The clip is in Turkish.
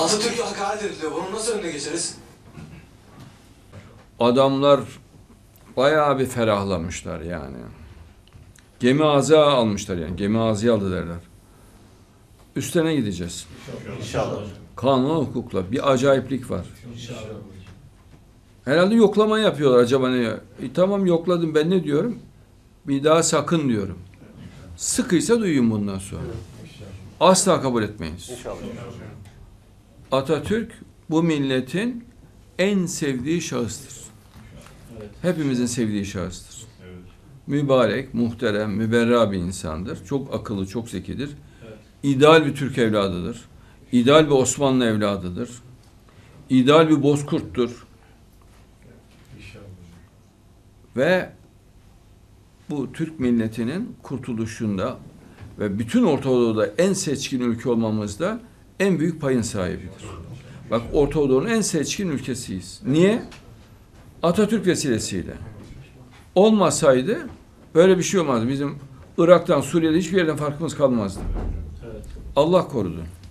Atatürk'e hakaret ediliyor. Bunu nasıl önüne geçeriz? Adamlar bayağı bir ferahlamışlar yani. Gemi ağzı almışlar yani. Gemi ağzı aldı derler. Üstüne gideceğiz. İnşallah. Kanuna, hukukla. Bir acayiplik var. Herhalde yoklama yapıyorlar acaba ne? Tamam yokladım, ben ne diyorum? Bir daha sakın diyorum. Sıkıysa duyun bundan sonra. Asla kabul etmeyiz. İnşallah. Atatürk bu milletin en sevdiği şahıstır. Hepimizin sevdiği şahıstır. Mübarek, muhterem, müberra bir insandır. Çok akıllı, çok zekidir. İdeal bir Türk evladıdır. İdeal bir Osmanlı evladıdır. İdeal bir Bozkurt'tur. Ve bu Türk milletinin kurtuluşunda ve bütün Orta Doğu'da en seçkin ülke olmamızda en büyük payın sahibidir. Bak, Orta Doğu'nun en seçkin ülkesiyiz. Niye? Atatürk vesilesiyle. Olmasaydı böyle bir şey olmazdı. Bizim Irak'tan, Suriye'de hiçbir yerden farkımız kalmazdı. Allah korudu.